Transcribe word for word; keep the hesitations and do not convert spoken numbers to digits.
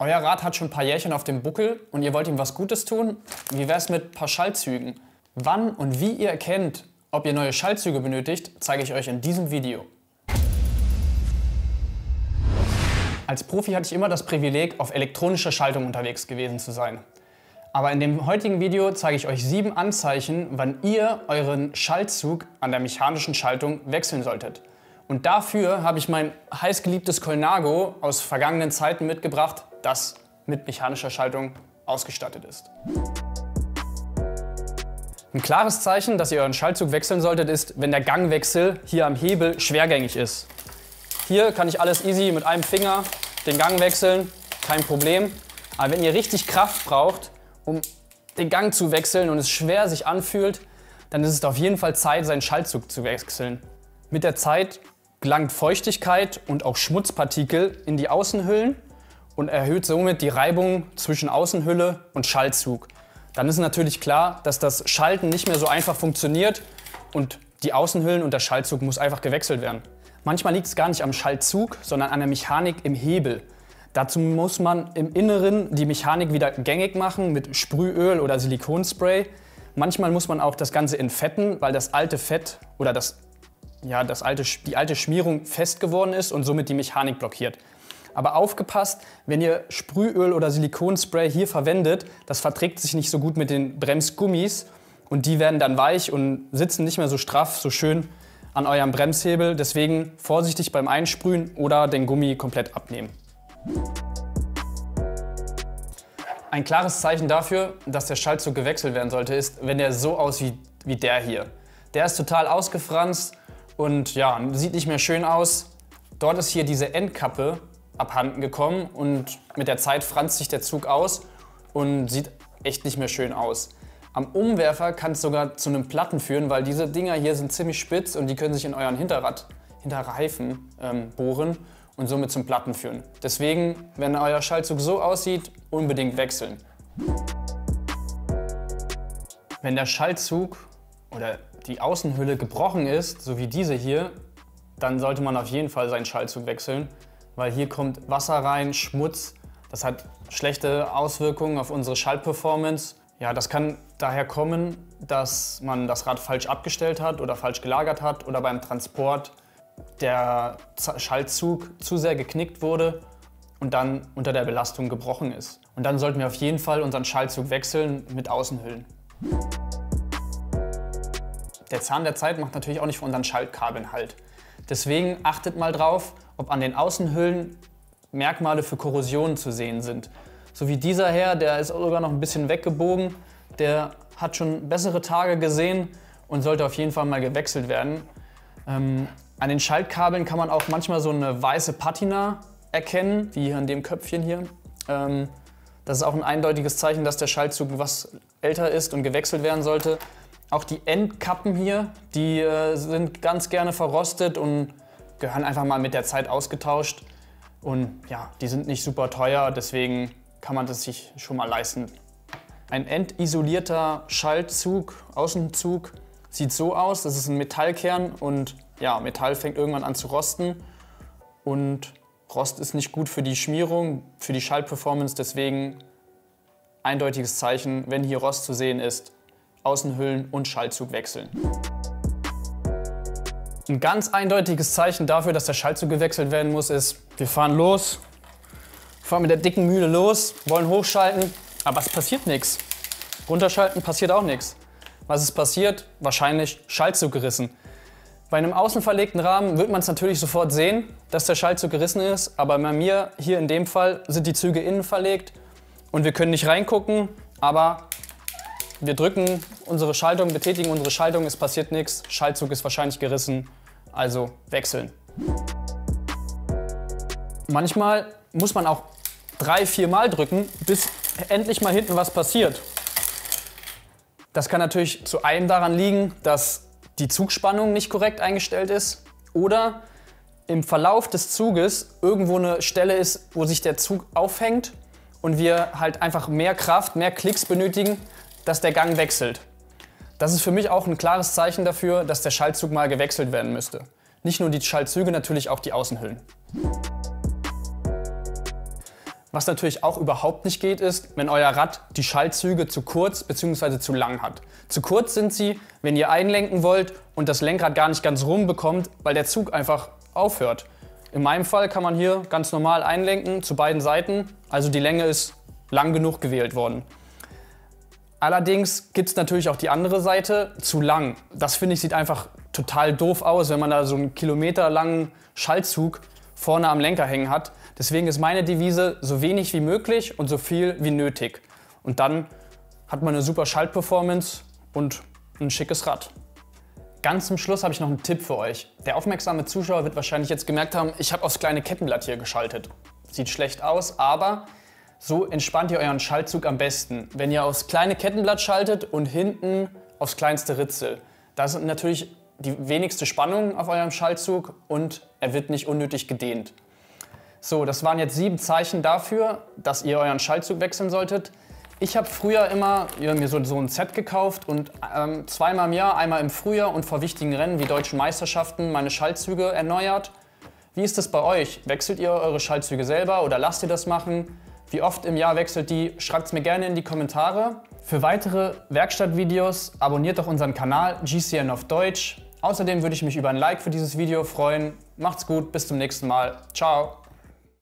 Euer Rad hat schon ein paar Jährchen auf dem Buckel und ihr wollt ihm was Gutes tun? Wie wär's mit ein paar Schaltzügen? Wann und wie ihr erkennt, ob ihr neue Schaltzüge benötigt, zeige ich euch in diesem Video. Als Profi hatte ich immer das Privileg, auf elektronischer Schaltung unterwegs gewesen zu sein. Aber in dem heutigen Video zeige ich euch sieben Anzeichen, wann ihr euren Schaltzug an der mechanischen Schaltung wechseln solltet. Und dafür habe ich mein heißgeliebtes Colnago aus vergangenen Zeiten mitgebracht, das mit mechanischer Schaltung ausgestattet ist. Ein klares Zeichen, dass ihr euren Schaltzug wechseln solltet, ist, wenn der Gangwechsel hier am Hebel schwergängig ist. Hier kann ich alles easy mit einem Finger den Gang wechseln, kein Problem. Aber wenn ihr richtig Kraft braucht, um den Gang zu wechseln und es schwer sich anfühlt, dann ist es auf jeden Fall Zeit, seinen Schaltzug zu wechseln. Mit der Zeit gelangt Feuchtigkeit und auch Schmutzpartikel in die Außenhüllen und erhöht somit die Reibung zwischen Außenhülle und Schaltzug. Dann ist natürlich klar, dass das Schalten nicht mehr so einfach funktioniert und die Außenhüllen und der Schaltzug muss einfach gewechselt werden. Manchmal liegt es gar nicht am Schaltzug, sondern an der Mechanik im Hebel. Dazu muss man im Inneren die Mechanik wieder gängig machen mit Sprühöl oder Silikonspray. Manchmal muss man auch das Ganze entfetten, weil das alte Fett oder das, ja, das alte, die alte Schmierung fest geworden ist und somit die Mechanik blockiert. Aber aufgepasst, wenn ihr Sprühöl oder Silikonspray hier verwendet, das verträgt sich nicht so gut mit den Bremsgummis und die werden dann weich und sitzen nicht mehr so straff, so schön an eurem Bremshebel. Deswegen vorsichtig beim Einsprühen oder den Gummi komplett abnehmen. Ein klares Zeichen dafür, dass der Schaltzug gewechselt werden sollte, ist, wenn der so aussieht wie der hier. Der ist total ausgefranst und ja, sieht nicht mehr schön aus. Dort ist hier diese Endkappe abhanden gekommen und mit der Zeit franzt sich der Zug aus und sieht echt nicht mehr schön aus. Am Umwerfer kann es sogar zu einem Platten führen, weil diese Dinger hier sind ziemlich spitz und die können sich in euren Hinterrad, Hinterreifen ähm, bohren und somit zum Platten führen. Deswegen, wenn euer Schaltzug so aussieht, unbedingt wechseln. Wenn der Schaltzug oder die Außenhülle gebrochen ist, so wie diese hier, dann sollte man auf jeden Fall seinen Schaltzug wechseln, weil hier kommt Wasser rein, Schmutz. Das hat schlechte Auswirkungen auf unsere Schaltperformance. Ja, das kann daher kommen, dass man das Rad falsch abgestellt hat oder falsch gelagert hat oder beim Transport der Schaltzug zu sehr geknickt wurde und dann unter der Belastung gebrochen ist. Und dann sollten wir auf jeden Fall unseren Schaltzug wechseln mit Außenhüllen. Der Zahn der Zeit macht natürlich auch nicht für unseren Schaltkabeln Halt. Deswegen achtet mal drauf, ob an den Außenhüllen Merkmale für Korrosion zu sehen sind. So wie dieser her, der ist sogar noch ein bisschen weggebogen, der hat schon bessere Tage gesehen und sollte auf jeden Fall mal gewechselt werden. Ähm, an den Schaltkabeln kann man auch manchmal so eine weiße Patina erkennen, wie hier an dem Köpfchen hier. Ähm, das ist auch ein eindeutiges Zeichen, dass der Schaltzug was älter ist und gewechselt werden sollte. Auch die Endkappen hier, die äh, sind ganz gerne verrostet und gehören einfach mal mit der Zeit ausgetauscht. Und ja, die sind nicht super teuer, deswegen kann man das sich schon mal leisten. Ein endisolierter Schaltzug, Außenzug, sieht so aus, das ist ein Metallkern und ja, Metall fängt irgendwann an zu rosten. Und Rost ist nicht gut für die Schmierung, für die Schaltperformance, deswegen eindeutiges Zeichen, wenn hier Rost zu sehen ist, Außenhüllen und Schaltzug wechseln. Ein ganz eindeutiges Zeichen dafür, dass der Schaltzug gewechselt werden muss, ist, wir fahren los, fahren mit der dicken Mühle los, wollen hochschalten, aber es passiert nichts. Runterschalten passiert auch nichts. Was ist passiert? Wahrscheinlich Schaltzug gerissen. Bei einem außen verlegten Rahmen wird man es natürlich sofort sehen, dass der Schaltzug gerissen ist, aber bei mir hier in dem Fall sind die Züge innen verlegt und wir können nicht reingucken, aber wir drücken unsere Schaltung, betätigen unsere Schaltung, es passiert nichts, Schaltzug ist wahrscheinlich gerissen, also wechseln. Manchmal muss man auch drei, vier Mal drücken, bis endlich mal hinten was passiert. Das kann natürlich zu einem daran liegen, dass die Zugspannung nicht korrekt eingestellt ist oder im Verlauf des Zuges irgendwo eine Stelle ist, wo sich der Zug aufhängt und wir halt einfach mehr Kraft, mehr Klicks benötigen, dass der Gang wechselt. Das ist für mich auch ein klares Zeichen dafür, dass der Schaltzug mal gewechselt werden müsste. Nicht nur die Schaltzüge, natürlich auch die Außenhüllen. Was natürlich auch überhaupt nicht geht, ist, wenn euer Rad die Schaltzüge zu kurz bzw. zu lang hat. Zu kurz sind sie, wenn ihr einlenken wollt und das Lenkrad gar nicht ganz rum bekommt, weil der Zug einfach aufhört. In meinem Fall kann man hier ganz normal einlenken zu beiden Seiten, also die Länge ist lang genug gewählt worden. Allerdings gibt es natürlich auch die andere Seite, zu lang. Das finde ich sieht einfach total doof aus, wenn man da so einen kilometerlangen Schaltzug vorne am Lenker hängen hat. Deswegen ist meine Devise, so wenig wie möglich und so viel wie nötig. Und dann hat man eine super Schaltperformance und ein schickes Rad. Ganz zum Schluss habe ich noch einen Tipp für euch. Der aufmerksame Zuschauer wird wahrscheinlich jetzt gemerkt haben, ich habe aufs kleine Kettenblatt hier geschaltet. Sieht schlecht aus, aber so entspannt ihr euren Schaltzug am besten. Wenn ihr aufs kleine Kettenblatt schaltet und hinten aufs kleinste Ritzel. Da ist natürlich die wenigste Spannung auf eurem Schaltzug und er wird nicht unnötig gedehnt. So, das waren jetzt sieben Zeichen dafür, dass ihr euren Schaltzug wechseln solltet. Ich habe früher immer mir so, so ein Set gekauft und ähm, zweimal im Jahr, einmal im Frühjahr und vor wichtigen Rennen wie deutschen Meisterschaften meine Schaltzüge erneuert. Wie ist es bei euch? Wechselt ihr eure Schaltzüge selber oder lasst ihr das machen? Wie oft im Jahr wechselt die? Schreibt es mir gerne in die Kommentare. Für weitere Werkstattvideos abonniert doch unseren Kanal G C N auf Deutsch. Außerdem würde ich mich über ein Like für dieses Video freuen. Macht's gut, bis zum nächsten Mal. Ciao!